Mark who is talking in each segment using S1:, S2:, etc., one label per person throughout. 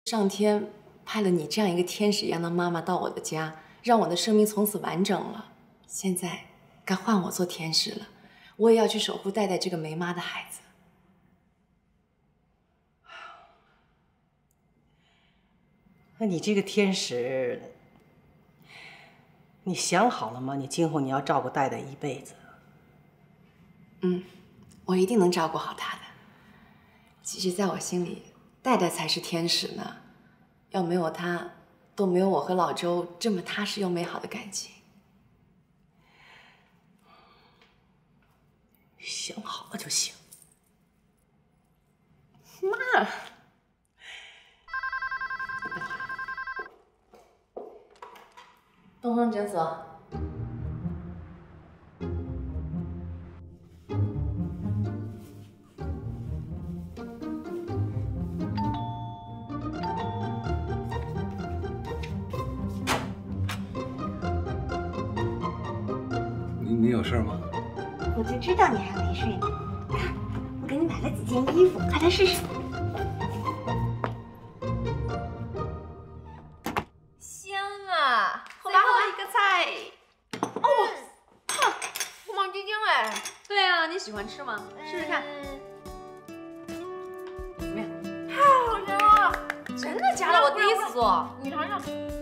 S1: 上天派了你这样一个天使一样的妈妈到我的家，让我的生命从此完整了。现在该换我做天使了，我也要去守护戴戴这个没妈的孩子。
S2: 那你这个天使，你想好了吗？你今后你要照顾戴戴一辈子。
S1: 我一定能照顾好她的。其实，在我心里，戴戴才是天使呢。要没有她，都没有我和老周这么踏实又美好的感情。
S2: 想好了就行。
S1: 妈，东方诊所。
S3: 你有事吗？
S4: 我就知道你还没睡呢。看，我给你买了几件衣服，快来试试。
S5: 香啊！再来一个菜。哦，哼，宫保鸡丁哎。
S6: 对啊，你喜欢吃吗？试试看。怎么样？
S5: 太好吃了！
S6: 真的假的？我第一次做。
S5: 你尝尝。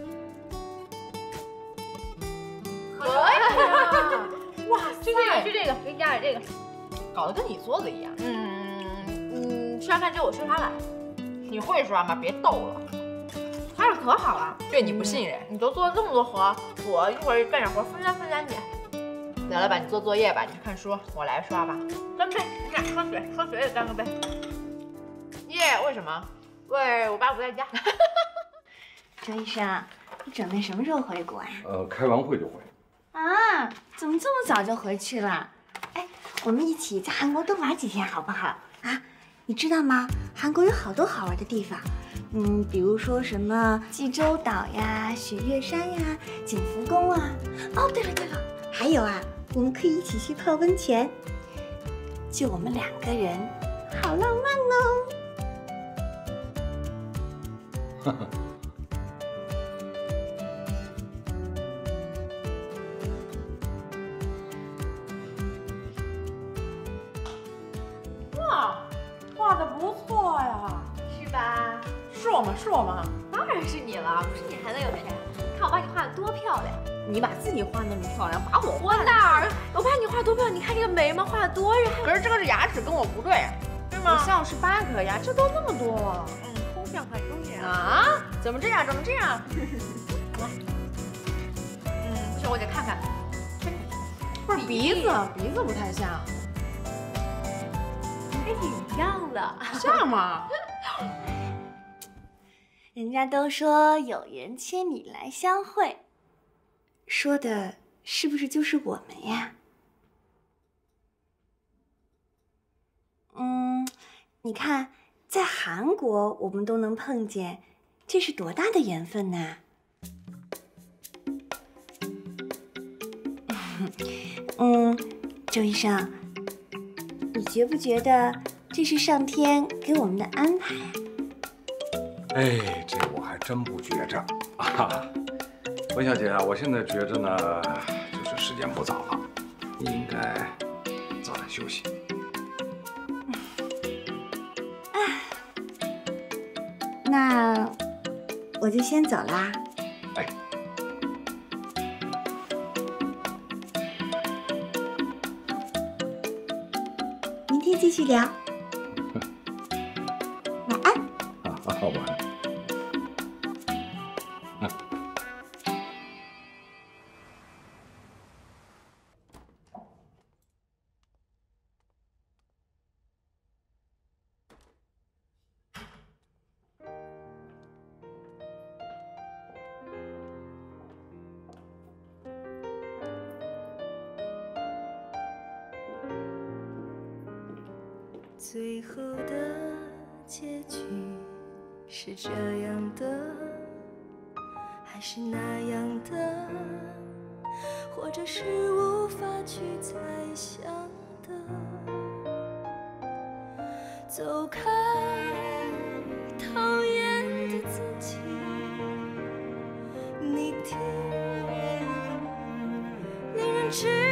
S5: 可以啊！哇，就这个，就这个，给你加点这个，
S6: 搞得跟你做的一样。
S5: 吃完饭之后我说他来，你会刷吗？别逗了，刷的可好了。
S6: 对你不信任，
S5: 你都做了这么多活，我一会儿干点活分担你。
S6: 得了吧，你做作业吧，你去看书，我来刷吧。
S5: 干杯！你看，喝水也干个杯。耶！为什么？喂，我爸不在家。
S4: 周医生，你准备什么时候回国啊？
S3: 开完会就回。
S4: 啊，怎么这么早就回去了？哎，我们一起在韩国多玩几天好不好？啊，你知道吗？韩国有好多好玩的地方，比如说什么济州岛呀、雪岳山呀、景福宫啊。哦，对了，还有啊，我们可以一起去泡温泉，就我们2个人，好浪漫哦。
S3: 哈哈。
S5: 画的不错呀，
S6: 是吧？
S5: 是我吗？
S6: 当然是你了，不是你还能有谁？看我把你画的多漂亮！你把自己画那么漂亮，把我画
S5: 哪儿？我把你画多漂亮，你看这个眉毛画的多圆。可是这个牙齿跟我不对，对吗？我像是8颗牙，这都那么多了。
S6: 抽象很中间
S5: 啊？怎么这样？不行，我得看看。不是鼻子不太像。
S6: 跟你一样的，
S5: 像吗？
S4: 人家都说有缘千里来相会，说的是不是就是我们呀？你看，在韩国我们都能碰见，这是多大的缘分呐！周医生，你觉不觉得这是上天给我们的安排啊？
S3: 哎，这我还真不觉着啊，温小姐啊，我现在觉着呢，就是时间不早了，你应该早点休息。
S4: 那我就先走啦。
S3: 哎，
S4: 明天继续聊。晚安。
S3: 好，晚安。
S7: 最后的结局是这样的，还是那样的，或者是无法去猜想的。走开，讨厌的自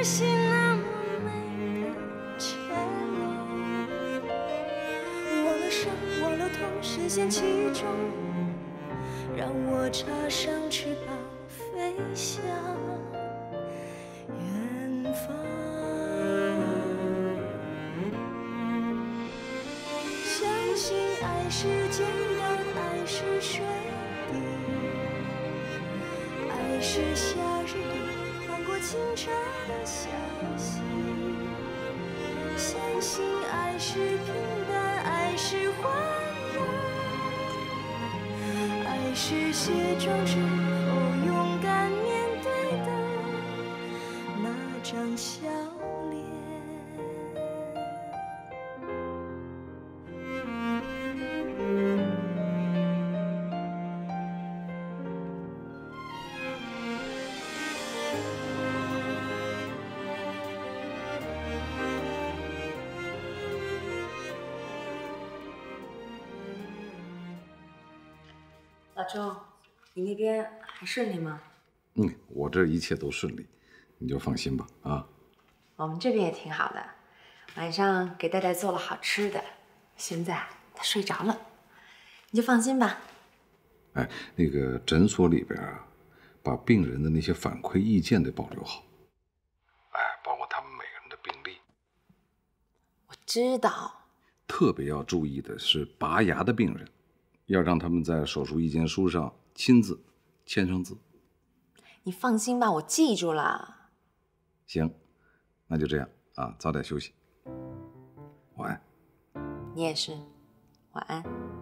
S7: 息那么美的切落，忘了伤，忘了痛，深陷其中，让我插上翅膀飞向远方。相信爱是简单，爱是水滴，爱是夏日里划过清澈的小溪。相信爱是平淡，爱是欢乐，爱是卸妆之后勇敢面对的那张笑脸。
S1: 老周，你那边还顺利吗？
S3: 我这一切都顺利，你就放心吧啊。
S1: 我们这边也挺好的，晚上给戴戴做了好吃的，现在他睡着了，你就放心吧。
S3: 哎，那个诊所里边啊，把病人的那些反馈意见得保留好，哎，包括他们每个人的病历。
S1: 我知道。
S3: 特别要注意的是拔牙的病人，要让他们在手术意见书上亲自签上字。
S1: 你放心吧，我记住了。
S3: 行，那就这样啊，早点休息，晚安。
S1: 你也是，晚安。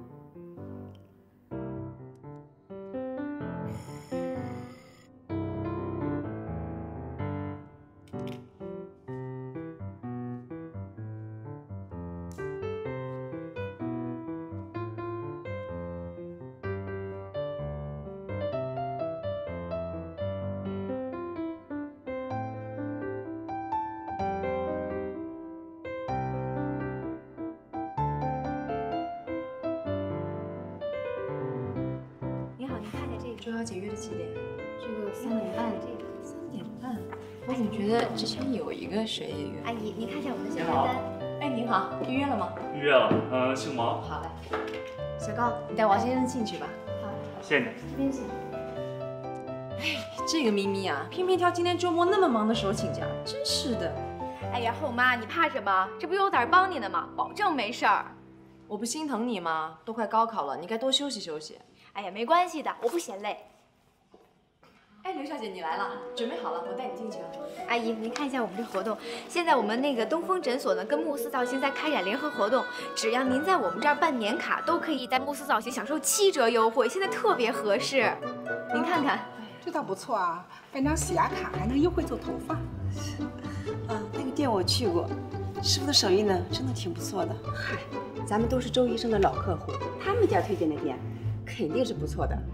S1: 周小姐约的几点？
S6: 这个3点半。这个
S1: 3点半。我怎么觉得之前有一个谁也约？
S6: 阿姨，您看一下我们的小菜单。
S1: 哎，您好，预约了吗？
S8: 预约了，姓毛。
S1: 好嘞。小高，你带王先生进去吧。
S6: 好，
S8: 谢谢你。
S6: 这边请。
S1: 哎，这个咪咪啊，偏偏挑今天周末那么忙的时候请假，真是的。
S6: 哎呀，后妈，你怕什么？这不有点帮你呢吗？保证没事儿。
S1: 我不心疼你吗？都快高考了，你该多休息休息。
S6: 哎呀，没关系的，我不嫌累。
S1: 哎，刘小姐，你来了，准备好了，我带你进去。
S6: 阿姨，您看一下我们这活动，现在我们那个东风诊所呢，跟慕斯造型在开展联合活动，只要您在我们这儿办年卡，都可以在慕斯造型享受7折优惠，现在特别合适。您看看，
S9: 这倒不错啊，办张洗牙卡还能优惠做头发。
S2: 那个店我去过，师傅的手艺呢，真的挺不错的。嗨，咱们都是周医生的老客户，他们家推荐的店肯定是不错的。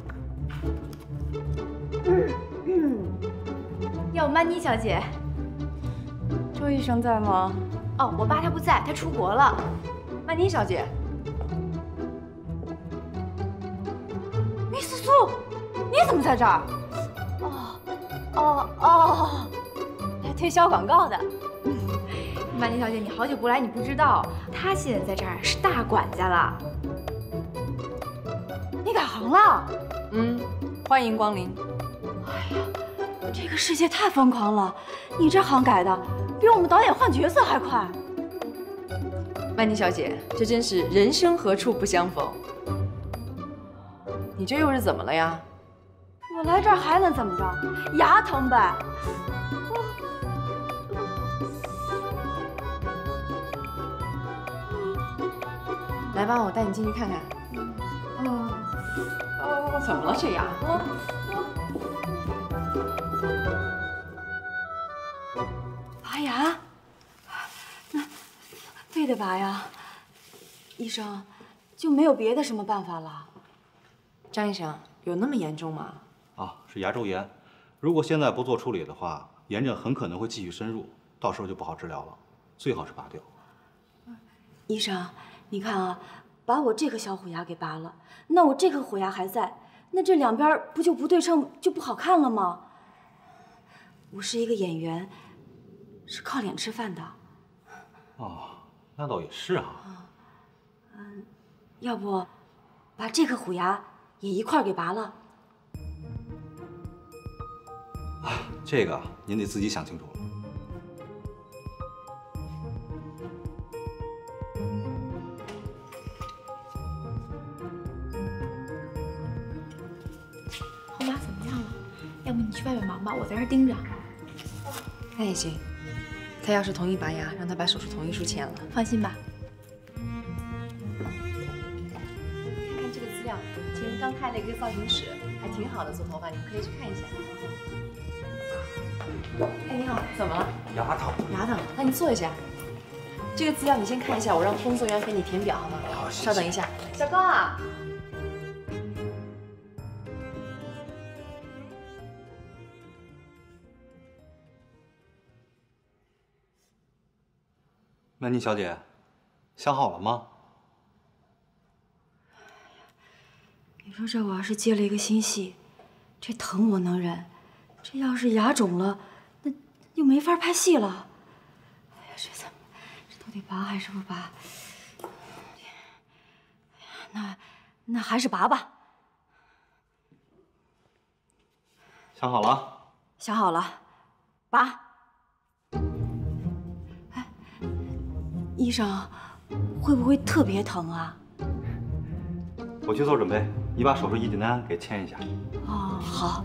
S6: 要不曼妮小姐，
S1: 周医生在吗？
S6: 哦，我爸他不在，他出国了。
S1: 曼妮小姐
S6: ，Miss 苏，你怎么在这儿？哦，来推销广告的。曼妮小姐，你好久不来，你不知道，他现在在这儿是大管家了。你改行了？
S1: 欢迎光临。
S4: 哎呀，这个世界太疯狂了，你这行改的比我们导演换角色还快。
S1: 曼妮小姐，这真是人生何处不相逢。你这又是怎么了呀？
S4: 我来这儿还能怎么着？牙疼呗。
S1: 来吧，我带你进去看看。怎么了这牙？
S4: 拔牙？那非得拔呀？医生，就没有别的什么办法了？
S1: 张医生，有那么严重吗？
S10: 是牙周炎。如果现在不做处理的话，炎症很可能会继续深入，到时候就不好治疗了。最好是拔掉。
S4: 医生，你看啊，把我这颗小虎牙给拔了，那我这颗虎牙还在，那这两边不就不对称，就不好看了吗？我是一个演员，
S2: 是靠脸吃饭的。
S10: 哦，那倒也是啊。
S2: 要不把这颗虎牙也一块儿给拔了？
S10: 这个您得自己想清楚了。
S6: 后妈怎么样了？要不你去外面忙吧，我在这儿盯着。
S1: 那也行。他要是同意拔牙，让他把手术同意书签了。
S6: 放心吧。
S1: 看这个资料，前面刚开了一个造型室，还挺好的，做头发，你们可以去看一下。哎，你好，怎么了？
S3: 牙疼。
S1: 牙疼，那你坐一下。这个资料你先看一下，我让工作人员给你填表，好吗？
S3: 好，
S1: 稍等一下。小高啊。
S10: 曼妮小姐，想好了吗？
S2: 你说这我要是接了一个新戏，这疼我能忍，这要是牙肿了，那就没法拍戏了。哎呀，这到底拔还是不拔？那还是拔吧。
S10: 想好了？
S2: 想好了，拔。医生，会不会特别疼啊？
S10: 我去做准备，你把手术意见单给签一下。
S2: 哦，好。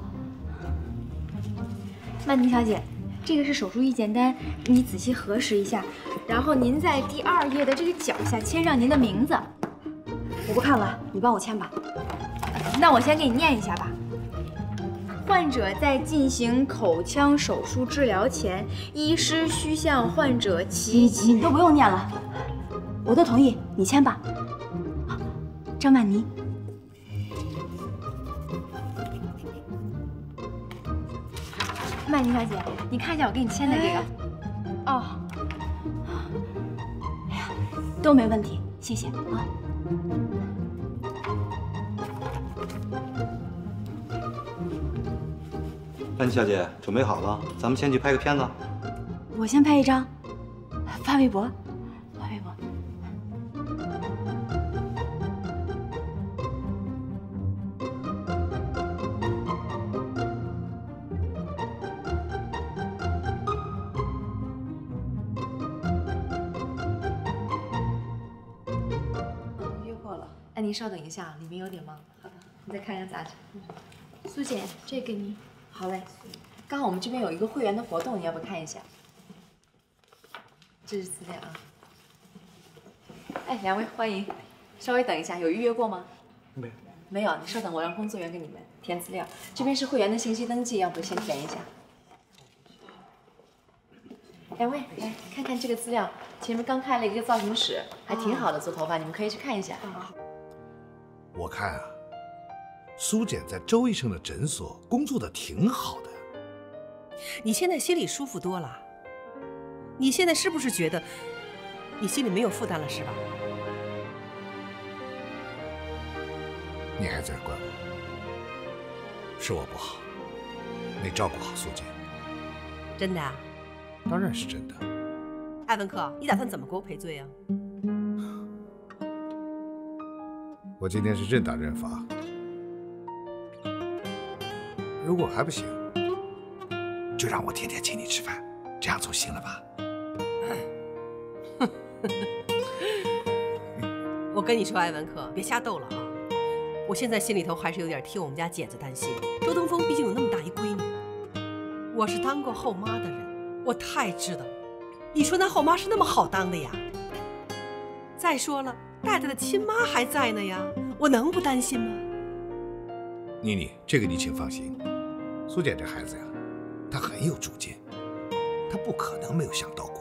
S6: 曼妮小姐，这个是手术意见单，你仔细核实一下，然后您在第2页的这个角下签上您的名字。
S2: 我不看了，你帮我签吧。
S6: 那我先给你念一下吧。患者在进行口腔手术治疗前，医师需向患者
S2: 你都不用念了，我都同意，你签吧。张曼妮。
S6: 曼妮小姐，你看一下我给你签的这个。哦，
S2: 哎呀，都没问题，谢谢啊。
S10: 曼妮小姐，准备好了，咱们先去拍个片子。
S2: 我先拍一张，发微博，发微博。
S1: 约过了。哎，您稍等一下，里面有点忙。好的，你再看一下杂志。
S6: 苏姐，这给你。
S1: 好嘞，刚好我们这边有一个会员的活动，你要不看一下？这是资料啊。哎，两位欢迎，稍微等一下，有预约过吗？
S3: 没。
S1: 没有，你稍等，我让工作人员给你们填资料。这边是会员的信息登记，要不先填一下。两位来看看这个资料，前面刚开了一个造型室，还挺好的，做头发，你们可以去看一下。
S8: 我看啊。苏简在周医生的诊所工作的挺好的，
S11: 你现在心里舒服多了？你现在是不是觉得你心里没有负担了，是吧？
S8: 你还在怪我？是我不好，没照顾好苏简。
S11: 真的啊？
S8: 当然是真的。
S11: 艾文克，你打算怎么给我赔罪啊？
S8: 我今天是认打认罚。如果还不行，就让我天天请你吃饭，这样总行了吧？
S11: 我跟你说，艾文克，别瞎逗了啊！我现在心里头还是有点替我们家简子担心。周登峰毕竟有那么大一闺女，我是当过后妈的人，我太知道。你说那后妈是那么好当的呀？再说了，戴戴的亲妈还在呢呀，我能不担心吗？
S8: 妮妮，这个你请放心。苏简这孩子呀，她很有主见，她不可能没有想到过。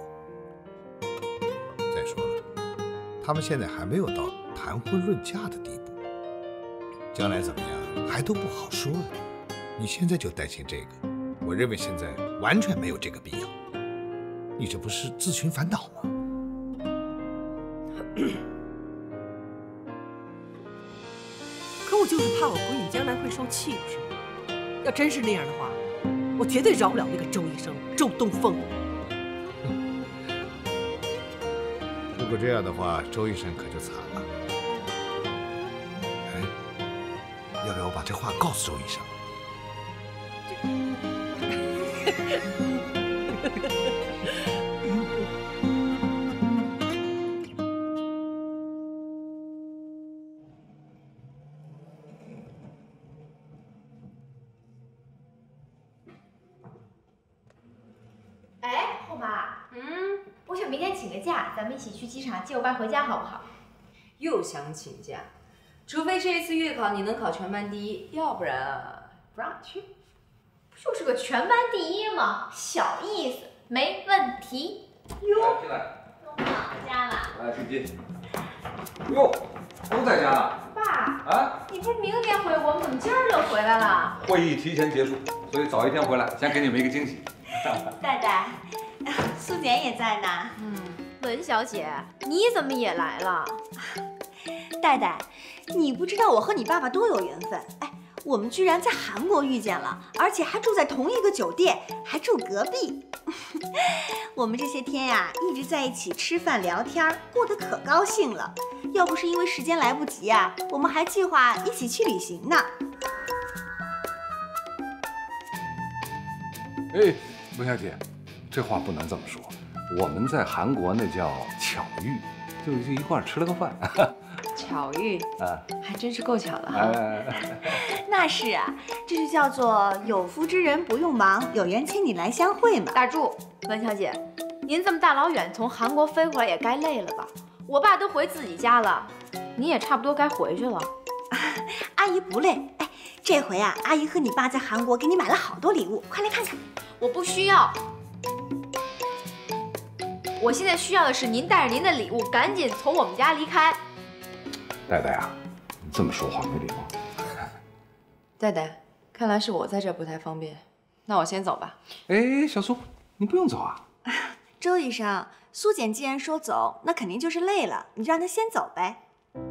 S8: 再说了，他们现在还没有到谈婚论嫁的地步，将来怎么样还都不好说呢。你现在就担心这个，我认为现在完全没有这个必要。你这不是自寻烦恼吗？
S11: 可我就是怕我闺女将来会受气，不是吗？要真是那样的话，我绝对饶不了那个周医生周东风。
S8: 果这样的话，周医生可就惨了。哎，要不要我把这话告诉周医生？
S6: 哎，后妈，我想明天请个假，咱们一起去机场接我爸回家，好不好？
S1: 又想请假，除非这一次月考你能考全班第一，要不然不让你去。
S6: 不就是个全班第一吗？小意思，没问题。
S3: 哟，进来。
S6: 我回家了。
S3: 来，进进。哟，都在家呢。
S6: 爸。
S3: 啊？
S6: 你不是明天回国吗？怎么今儿就回来了？
S3: 会议提前结束，所以早一天回来，想给你们一个惊喜。
S4: 戴戴，苏简也在呢。
S6: 文小姐，你怎么也来了？
S4: 戴戴，你不知道我和你爸爸多有缘分。哎，我们居然在韩国遇见了，而且还住在同一个酒店，还住隔壁。我们这些天呀，一直在一起吃饭聊天，过得可高兴了。要不是因为时间来不及啊，我们还计划一起去旅行呢。
S3: 哎，文小姐，这话不能这么说。我们在韩国那叫巧遇，就一块儿吃了个饭。
S1: 巧遇
S3: 啊，
S1: 还真是够巧的哈。
S4: 那是啊，这就叫做有福之人不用忙，有缘千里来相会嘛。
S6: 打住，文小姐，您这么大老远从韩国飞回来也该累了吧？我爸都回自己家了，你也差不多该回去了。
S4: 阿姨不累，哎，这回啊，阿姨和你爸在韩国给你买了好多礼物，快来看看。
S6: 我不需要。我现在需要的是您带着您的礼物赶紧从我们家离开。
S3: 戴戴啊，你这么说话没礼貌。
S1: 戴戴，看来是我在这不太方便，那我先走吧。
S3: 哎，小苏，你不用走啊。
S4: 周医生，苏简既然说走，那肯定就是累了，你就让她先走呗。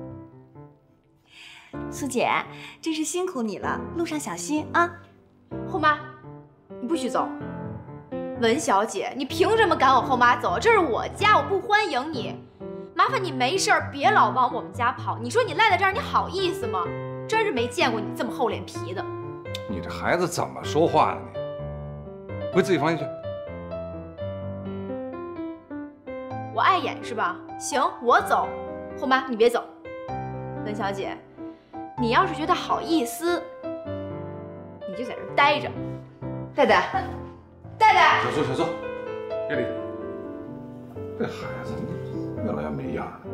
S4: 苏简，真是辛苦你了，路上小心啊。
S6: 后妈，你不许走。文小姐，你凭什么赶我后妈走？这是我家，我不欢迎你。麻烦你没事别老往我们家跑。你说你赖在这儿，你好意思吗？真是没见过你这么厚脸皮的。
S3: 你这孩子怎么说话呢？你回自己房间去。
S6: 我碍眼是吧？行，我走。后妈，你别走。文小姐，你要是觉得好意思，你就在这儿待着。
S1: 戴戴。
S6: 戴戴，
S3: 小苏，小苏，别理他。这孩子越来越没样了。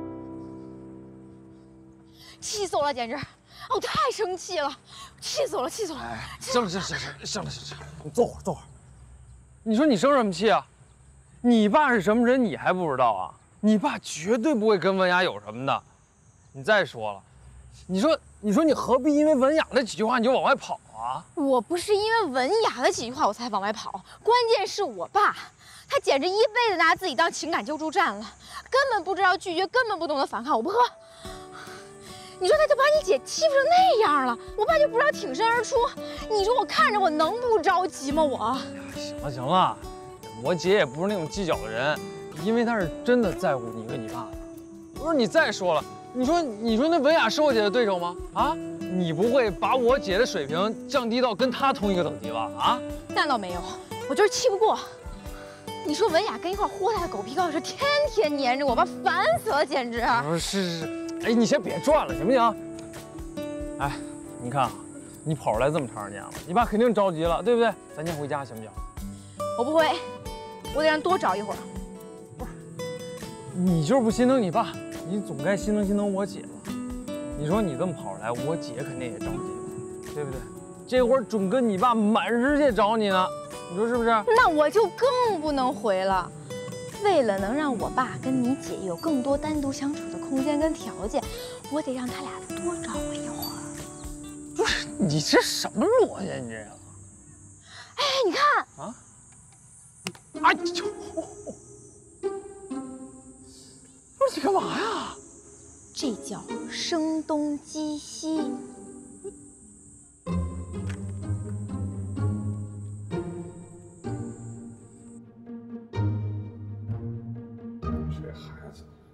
S5: 气死我了，简直！我太生气了，气死我了，气死我了！
S12: 哎，行了，你坐会儿。你说你生什么气啊？你爸是什么人，你还不知道啊？你爸绝对不会跟文雅有什么的。你再说了，你说你何必因为文雅那几句话你就往外跑啊？
S5: 我不是因为文雅的几句话我才往外跑，关键是我爸，他简直一辈子拿自己当情感救助站了，根本不知道拒绝，根本不懂得反抗。我不喝。你说他就把你姐欺负成那样了，我爸就不知道挺身而出。你说我看着我能不着急吗？我。
S12: 行了，我姐也不是那种计较的人，因为她是真的在乎你跟你爸的。不是你再说了，你说那文雅是我姐的对手吗？啊，你不会把我姐的水平降低到跟她同一个等级吧？啊？
S5: 那倒没有，我就是气不过。你说文雅跟一块豁大的狗皮膏药天天黏着我，把烦死了，简直。
S12: 是。哎，你先别转了，行不行？哎，你看啊，你跑出来这么长时间了，你爸肯定着急了，对不对？咱先回家行不行？
S5: 我不回，我得让多找一会儿。
S12: 不是，你就是不心疼你爸，你总该心疼我姐吧？你说你这么跑出来，我姐肯定也着急了，对不对？这会儿准跟你爸满世界找你呢，你说是不是？
S5: 那我就更不能回了。为了能让我爸跟你姐有更多单独相处的空间跟条件，我得让他俩多找我一会儿。
S12: 不是你这什么逻辑？你这个？
S5: 哎，你看
S12: 啊！哎呦！不是你干嘛呀？
S5: 这叫声东击西。
S3: 这孩子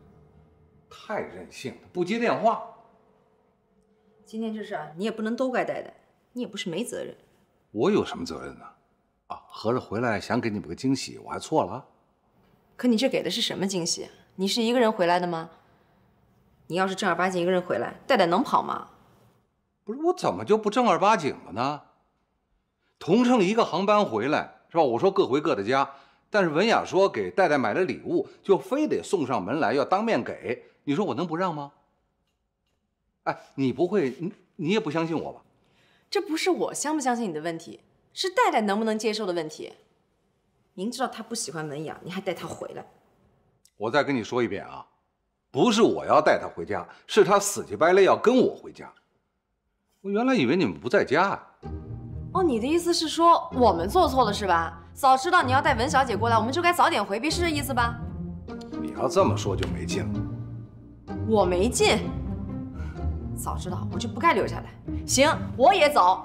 S3: 太任性了，不接电话。
S2: 今天这事你也不能都怪戴戴，你也不是没责任。
S3: 我有什么责任呢？啊，合着回来想给你们个惊喜，我还错了？
S2: 可你这给的是什么惊喜？你是一个人回来的吗？你要是正儿八经一个人回来，戴戴能跑吗？
S3: 不是，我怎么就不正儿八经了呢？同乘一个航班回来是吧？我说各回各的家，但是文雅说给戴戴买了礼物，就非得送上门来，要当面给。你说我能不让吗？哎，你不会，你也不相信我吧？
S2: 这不是我相不相信你的问题，是戴戴能不能接受的问题。明知道他不喜欢文雅，你还带他回来。
S3: 我再跟你说一遍啊，不是我要带他回家，是他死乞白赖要跟我回家。我原来以为你们不在家啊。
S2: 哦，你的意思是说我们做错了是吧？早知道你要带文小姐过来，我们就该早点回避，是这意思吧？
S3: 你要这么说就没劲了。
S2: 我没劲，早知道我就不该留下来。行，我也走。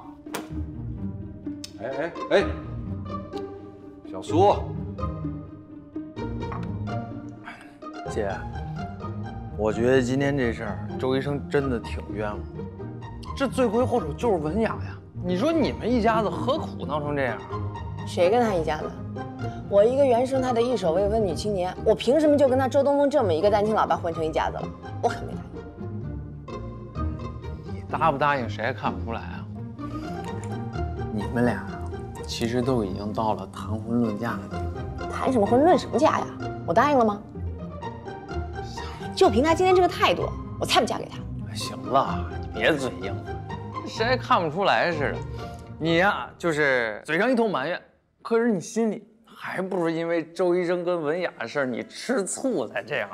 S3: 哎，小苏，
S12: 姐，我觉得今天这事儿，周医生真的挺冤枉。这罪魁祸首就是文雅呀！你说你们一家子何苦闹成这样？
S1: 谁跟他一家子？我一个原生态的一手未婚女青年，我凭什么就跟他周东风这么一个单亲老爸混成一家子了？我可没答应。
S12: 你答不答应谁还看不出来啊？你们俩其实都已经到了谈婚论嫁的地步。
S1: 谈什么婚论什么嫁呀？我答应了吗？就凭他今天这个态度，我才不嫁给他。
S12: 行了，你别嘴硬了，谁还看不出来似的？你呀，就是嘴上一通埋怨，可是你心里还不如因为周医生跟文雅的事儿，你吃醋才这样。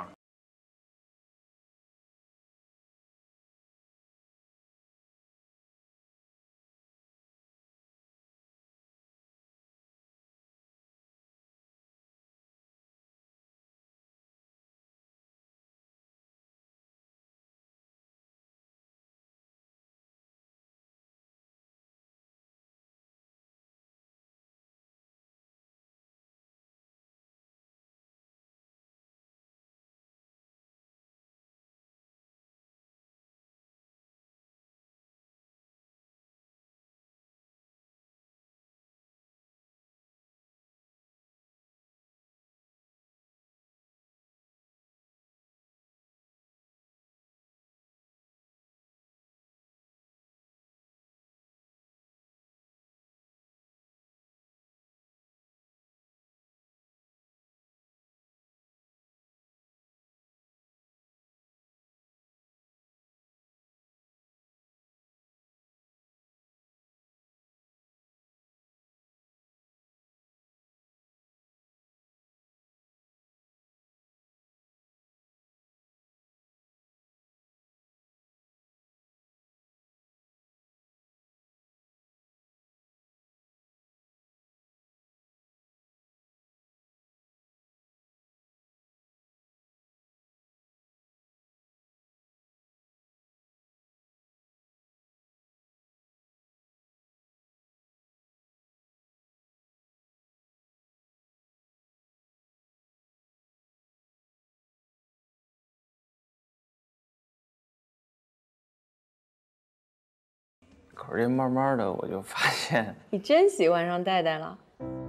S12: 可是这慢慢的，我就发现
S1: 你真喜欢上戴戴了？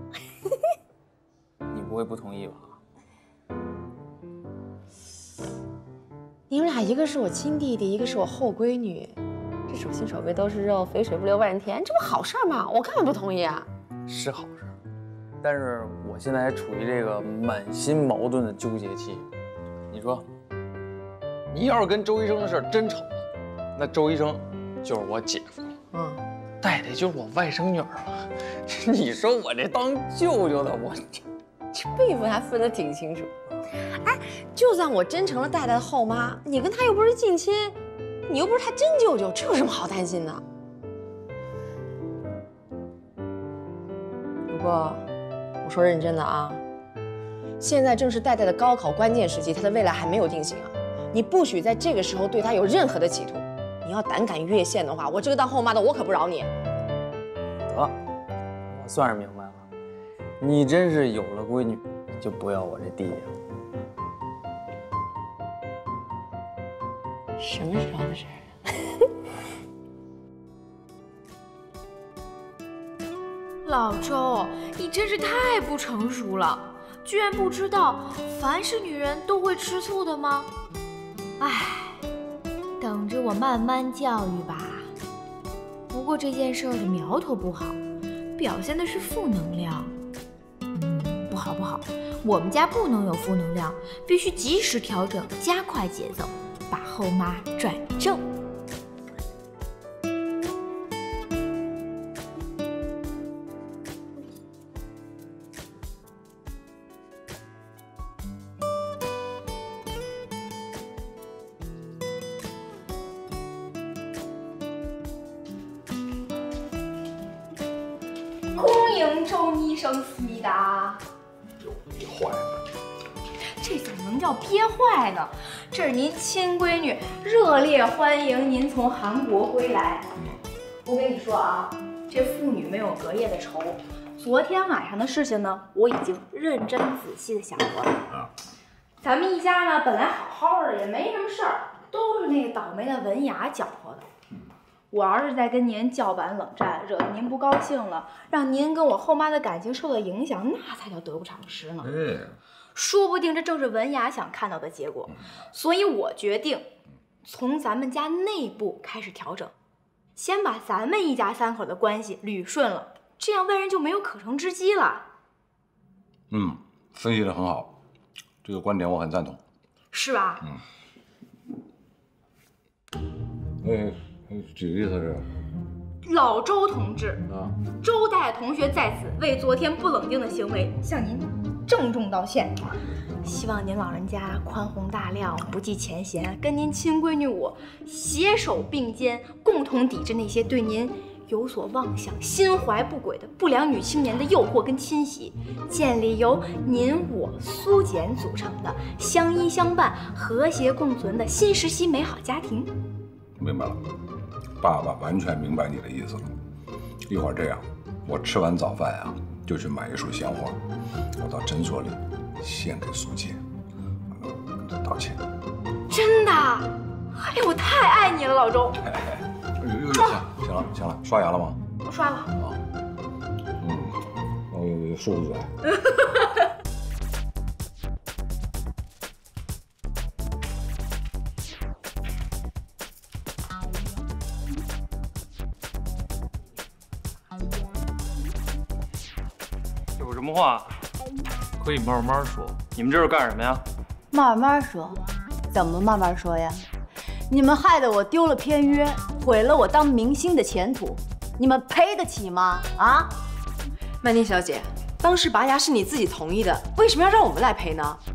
S12: 你不会不同意吧？
S1: 你们俩一个是我亲弟弟，一个是我后闺女，这手心手背都是肉，肥水不流外人田，这不好事吗？我干嘛不同意啊？
S12: 是好事，但是我现在还处于这个满心矛盾的纠结期。你说，你要是跟周医生的事真成了，那周医生就是我姐夫。戴戴就是我外甥女儿了，你说我这当舅舅的，我
S1: 这辈分还分得挺清楚。哎，就算我真成了戴戴的后妈，你跟他又不是近亲，你又不是他真舅舅，这有什么好担心的？不过，我说认真的啊，现在正是戴戴的高考关键时期，他的未来还没有定型啊，你不许在这个时候对他有任何的企图。你要胆敢越线的话，我这个当后妈的我可不饶你。
S12: 得，我算是明白了，你真是有了闺女就不要我这弟弟了。
S1: 什么时候的事儿？
S6: 老周，你真是太不成熟了，居然不知道凡是女人都会吃醋的吗？哎，等着我慢慢教育吧。不过这件事儿的苗头不好，表现的是负能量。不好不好，我们家不能有负能量，必须及时调整，加快节奏，把后妈转正。恭迎周医生思密达。
S3: 憋坏了，
S6: 这怎么能叫憋坏呢？这是您亲闺女，热烈欢迎您从韩国归来。我跟你说啊，这父女没有隔夜的仇。昨天晚上的事情呢，我已经认真仔细的想过了。咱们一家呢，本来好好的，也没什么事儿，都是那个倒霉的文雅搅和的。我要是再跟您叫板冷战，惹得您不高兴了，让您跟我后妈的感情受到影响，那才叫得不偿失呢。说不定这正是文雅想看到的结果。所以我决定从咱们家内部开始调整，先把咱们一家三口的关系捋顺了，这样外人就没有可乘之机了。
S3: 分析得很好，这个观点我很赞同，
S6: 是吧？
S3: 几个意思是？
S6: 老周同志，周代同学在此为昨天不冷静的行为向您郑重道歉，希望您老人家宽宏大量，不计前嫌，跟您亲闺女我携手并肩，共同抵制那些对您有所妄想、心怀不轨的不良女青年的诱惑跟侵袭，建立由您我苏简组成的相依相伴、和谐共存的新时期美好家庭。
S3: 明白了，爸爸完全明白你的意思了。一会儿这样，我吃完早饭啊，就去买一束鲜花，我到诊所里献给苏姐，跟她道歉。
S6: 真的？哎，我太爱你了，老周。
S3: 行了，刷牙了吗？
S6: 我刷了。
S3: 漱漱嘴。
S12: 有什么话可以慢慢说。你们这是干什么呀？
S2: 慢慢说，怎么慢慢说呀？你们害得我丢了片约，毁了我当明星的前途，你们赔得起吗？啊？
S1: 曼妮小姐，当时拔牙是你自己同意的，为什么要让我们来赔呢？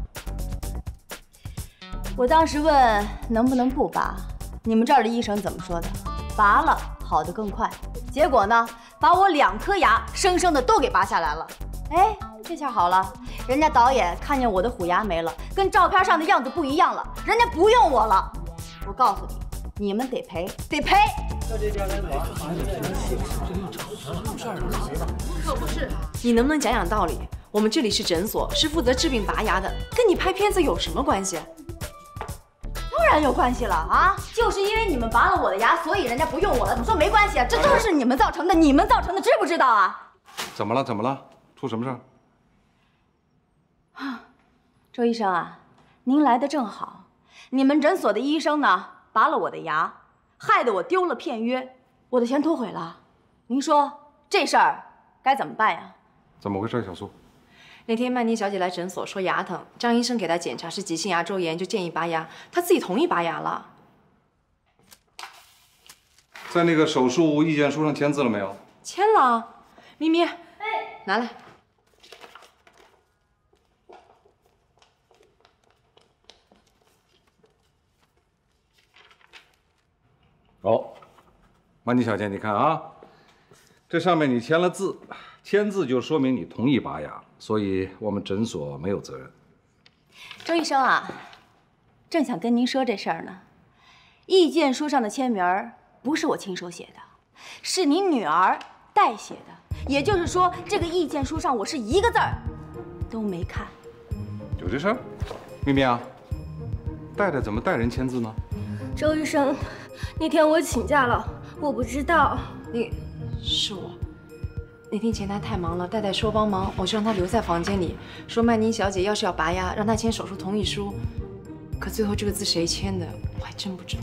S2: 我当时问能不能不拔，你们这儿的医生怎么说的？拔了好得更快。结果呢，把我2颗牙生生的都给拔下来了。哎，这下好了，人家导演看见我的虎牙没了，跟照片上的样子不一样了，人家不用我了。我告诉你，你们得赔，得赔！
S1: 可不是，你能不能讲讲道理？我们这里是诊所，是负责治病拔牙的，跟你拍片子有什么关系？
S2: 当然有关系了啊！就是因为你们拔了我的牙，所以人家不用我了。你说没关系啊？这都是你们造成的，你们造成的，知不知道啊？
S3: 怎么了？出什么事儿？
S2: 周医生啊，您来的正好。你们诊所的医生呢，拔了我的牙，害得我丢了片约，我的前途毁了。您说这事儿该怎么办呀？
S3: 怎么回事，小苏？
S1: 那天曼妮小姐来诊所说牙疼，张医生给她检查是急性牙周炎，就建议拔牙，她自己同意拔牙了。
S3: 在那个手术意见书上签字了没有？
S1: 签了。咪咪，拿来。
S3: 曼妮小姐，你看啊，这上面你签了字，签字就说明你同意拔牙，所以我们诊所没有责任。
S2: 周医生啊，正想跟您说这事儿呢。意见书上的签名不是我亲手写的，是您女儿代写的。也就是说，这个意见书上我是一个字儿都没看。
S3: 有这事儿？咪咪啊，戴戴怎么代人签字呢？
S7: 周医生，那天我请假了，我不知道。
S1: 是我。那天前台太忙了，戴戴说帮忙，我就让他留在房间里，说曼妮小姐要是要拔牙，让他签手术同意书。可最后这个字谁签的，我还真不知道。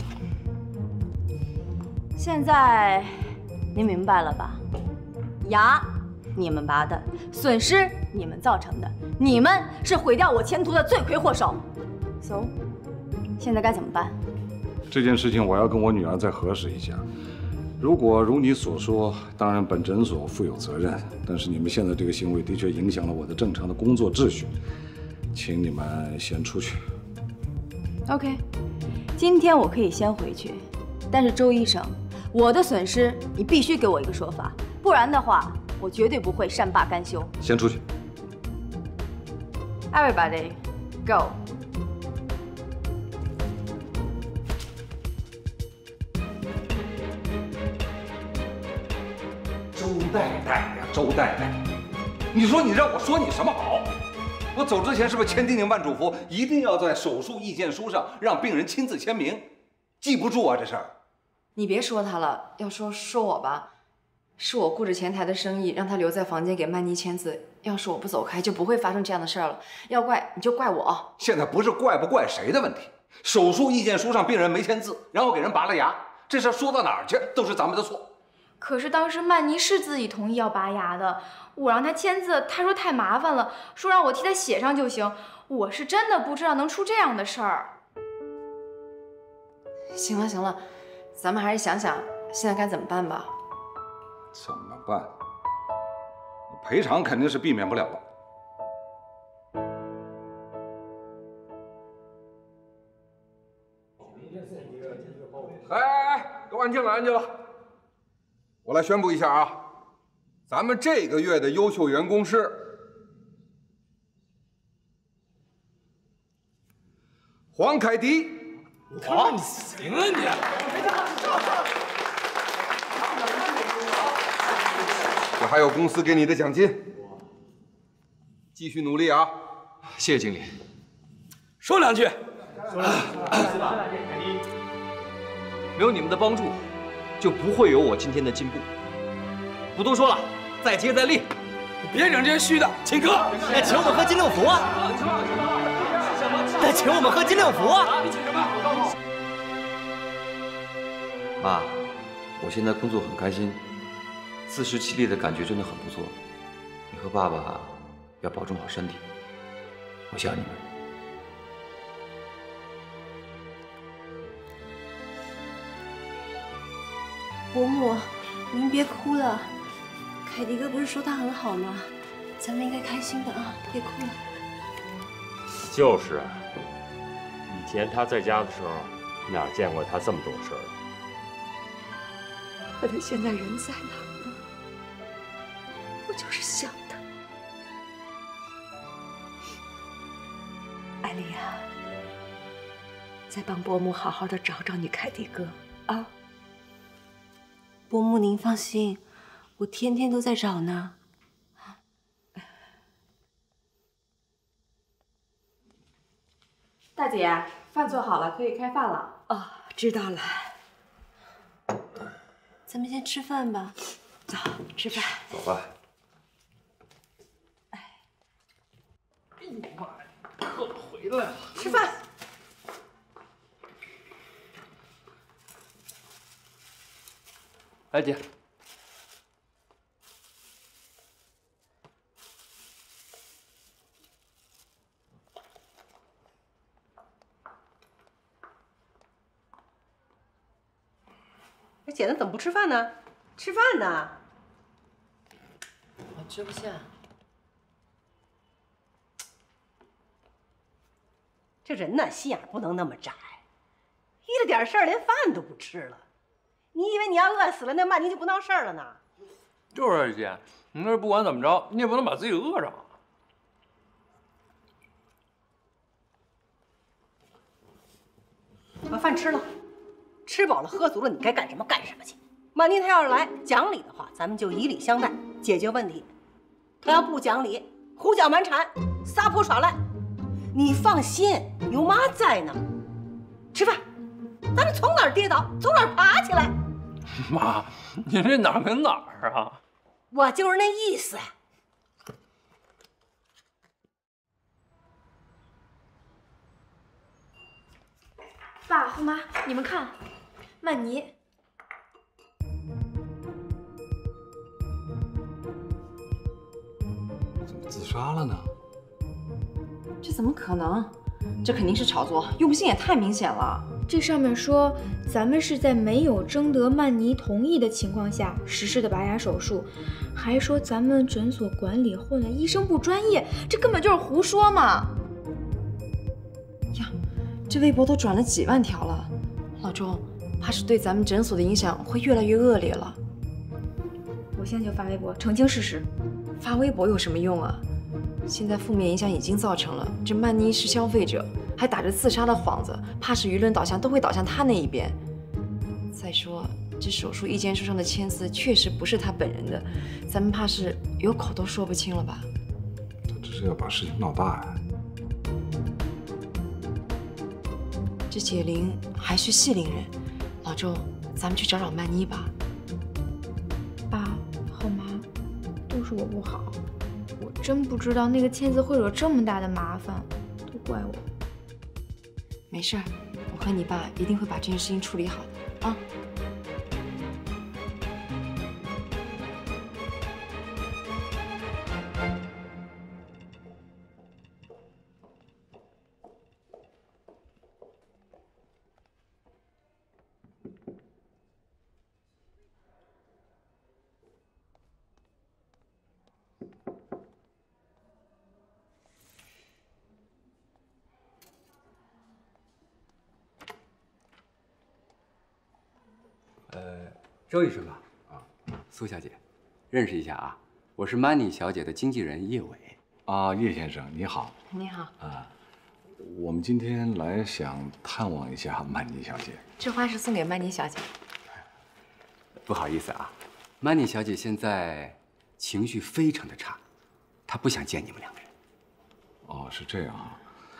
S2: 现在您明白了吧？牙你们拔的，损失你们造成的，你们是毁掉我前途的罪魁祸首。So， 现在该怎么办？
S3: 这件事情我要跟我女儿再核实一下。如果如你所说，当然本诊所负有责任，但是你们现在这个行为的确影响了我的正常的工作秩序，请你们先出去。
S2: OK， 今天我可以先回去，但是周医生，我的损失你必须给我一个说法，不然的话，我绝对不会善罢甘休。
S3: 先出去。
S2: Everybody, go。
S3: 周代代呀，周代代，你说你让我说你什么好？我走之前是不是千叮咛万嘱咐，一定要在手术意见书上让病人亲自签名？记不住啊，这事儿。
S1: 你别说他了，要说我吧，是我顾着前台的生意，让他留在房间给曼妮签字。要是我不走开，就不会发生这样的事儿了。要怪你就怪我。
S3: 现在不是怪不怪谁的问题，手术意见书上病人没签字，然后给人拔了牙，这事儿说到哪儿去都是咱们的错。
S6: 可是当时曼妮是自己同意要拔牙的，我让她签字，她说太麻烦了，说让我替她写上就行。我是真的不知道能出这样的事儿。
S1: 行了行了，咱们还是想想现在该怎么办吧。
S3: 怎么办？赔偿肯定是避免不了的。哎，都安静了，安静了。我来宣布一下啊，咱们这个月的优秀员工是黄凯迪。
S12: 哇，行啊你！
S3: 这还有公司给你的奖金，继续努力啊！
S12: 谢谢经理。说两句。
S13: 没有你们的帮助，就不会有我今天的进步。不多说了，再接再厉。
S12: 别整这些虚的，请客。
S13: 来请我们喝金六福啊！来请我们喝金六福啊！妈，我现在工作很开心，自食其力的感觉真的很不错。你和爸爸要保重好身体，我想你们。
S7: 伯母，您别哭了。凯迪哥不是说他很好吗？咱们应该开心的啊，别哭了。
S14: 就是啊，以前他在家的时候，哪见过他这么懂事儿？
S7: 可他现在人在哪儿呢？我就是想他。艾丽啊，再帮伯母好好的找找你凯迪哥啊。伯母您放心，我天天都在找呢。
S2: 大姐，饭做好了，可以开饭了。
S7: 哦，知道了。咱们先吃饭吧。走，吃饭。
S3: 走吧。
S12: 哎呦妈呀，客回来了，
S11: 吃饭。
S12: 来，姐。
S11: 这姐怎么不吃饭呢？吃饭呢？
S1: 我吃不下。
S11: 这人呐，心眼不能那么窄，遇了点事儿连饭都不吃了。你以为你要饿死了，那曼妮就不闹事儿了呢？
S12: 就是啊，姐，你那不管怎么着，你也不能把自己饿着。
S11: 把饭吃了，吃饱了喝足了，你该干什么干什么去。曼妮她要是来讲理的话，咱们就以礼相待，解决问题。她要不讲理，胡搅蛮缠，撒泼耍赖，你放心，有妈在呢。吃饭。 咱这从哪儿跌倒，从哪儿爬起来。
S12: 妈，您这哪儿跟哪儿啊？
S11: 我就是那意思。
S6: 爸和妈，你们看，曼妮。
S3: 怎么自杀了呢？
S1: 这怎么可能？这肯定是炒作，用心也太明显了。
S6: 这上面说咱们是在没有征得曼妮同意的情况下实施的拔牙手术，还说咱们诊所管理混乱，医生不专业，这根本就是胡说嘛！
S1: 呀，这微博都转了几万条了，老周，怕是对咱们诊所的影响会越来越恶劣了。
S6: 我现在就发微博澄清事实。
S1: 发微博有什么用啊？现在负面影响已经造成了，这曼妮是消费者，还打着自杀的幌子，怕是舆论导向都会导向他那一边。再说，这手术意见书上的签字确实不是他本人的，咱们怕是有口都说不清了吧？
S3: 他这是要把事情闹大呀！
S1: 这解铃还需系铃人，老周，咱们去找找曼妮吧。
S6: 爸和妈，都是我不好。我真不知道那个签字会惹这么大的麻烦，都怪我。
S1: 没事儿，我和你爸一定会把这件事情处理好的啊。
S15: 周医生吧，苏小姐，认识一下啊，我是 Money 小姐的经纪人叶伟。
S3: 啊，叶先生你好。
S1: 你好。
S3: 我们今天来想探望一下曼妮小姐。
S1: 这花是送给曼妮小姐。
S15: 不好意思啊，Money 小姐现在情绪非常的差，她不想见你们两个人。
S3: 哦，是这样啊。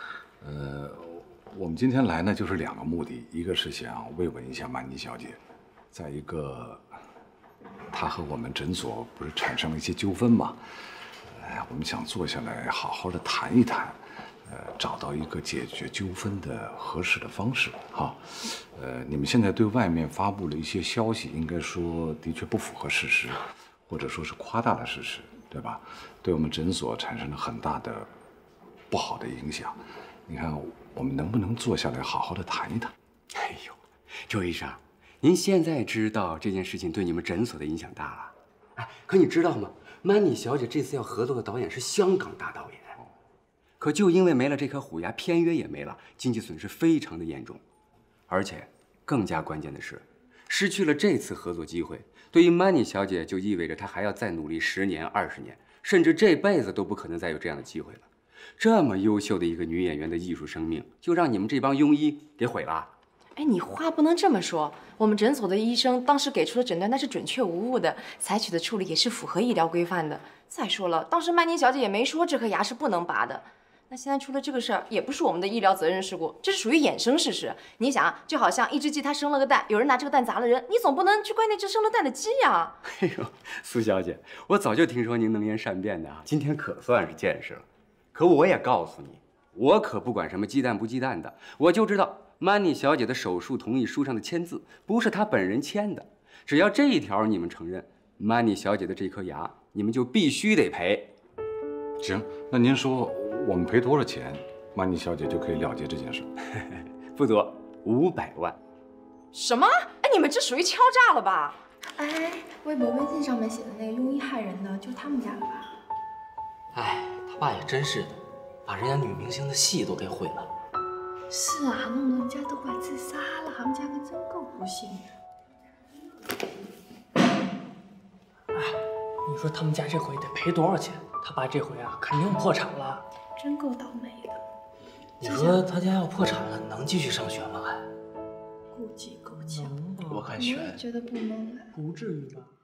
S3: 我们今天来呢，就是2个目的，一个是想慰问一下曼妮小姐，再一个，她和我们诊所不是产生了一些纠纷嘛，我们想坐下来好好的谈一谈，找到一个解决纠纷的合适的方式哈。你们现在对外面发布了一些消息，应该说的确不符合事实，或者说是夸大了事实，对吧？对我们诊所产生了很大的不好的影响。你看，我们能不能坐下来好好的谈一谈？
S15: 哎呦，周医生，您现在知道这件事情对你们诊所的影响大了。哎，可你知道吗？Money 小姐这次要合作的导演是香港大导演，可就因为没了这颗虎牙，片约也没了，经济损失非常的严重。而且更加关键的是，失去了这次合作机会，对于 Money 小姐就意味着她还要再努力10年、20年，甚至这辈子都不可能再有这样的机会了。这么优秀的一个女演员的艺术生命，就让你们这帮庸医给毁了。
S1: 哎，你话不能这么说。我们诊所的医生当时给出的诊断那是准确无误的，采取的处理也是符合医疗规范的。再说了，当时曼妮小姐也没说这颗牙是不能拔的。那现在出了这个事儿，也不是我们的医疗责任事故，这是属于衍生事实。你想啊，就好像一只鸡它生了个蛋，有人拿这个蛋砸了人，你总不能去怪那只生了蛋的鸡呀。
S15: 哎呦，苏小姐，我早就听说您能言善辩的啊，今天可算是见识了。可我也告诉你，我可不管什么鸡蛋不鸡蛋的，我就知道 Money 小姐的手术同意书上的签字不是她本人签的。只要这一条你们承认 ，Money 小姐的这颗牙，你们就必须得赔。
S3: 行，那您说我们赔多少钱，曼妮小姐就可以了结这件事？
S15: 不多，500万。
S1: 什么？哎，你们这属于敲诈了吧？
S6: 哎，微博微信上面写的那个庸医害人的，就是他们家的吧？
S16: 哎，他爸也真是的，把人家女明星的戏都给毁了。
S6: 是啊，弄得人家都快自杀了，他们家可真够不幸的。
S16: 哎，你说他们家这回得赔多少钱？他爸这回啊，肯定破产了。
S6: 真够倒霉的。
S16: 你说他家要破产了，能继续上学吗？还？
S6: 估计够呛。
S16: 我看悬。
S6: 我也觉得不能。
S16: 不至于吧？